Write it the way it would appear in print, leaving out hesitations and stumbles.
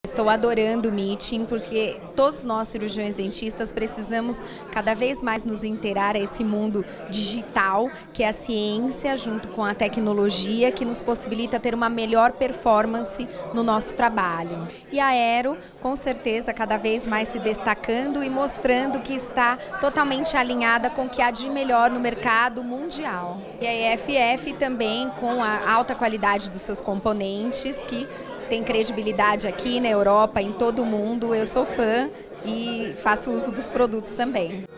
Estou adorando o Meeting porque todos nós cirurgiões dentistas precisamos cada vez mais nos inteirar a esse mundo digital, que é a ciência junto com a tecnologia, que nos possibilita ter uma melhor performance no nosso trabalho. E a Aero, com certeza, cada vez mais se destacando e mostrando que está totalmente alinhada com o que há de melhor no mercado mundial. E a EFF também com a alta qualidade dos seus componentes, que tem credibilidade aqui na Europa, em todo o mundo. Eu sou fã e faço uso dos produtos também.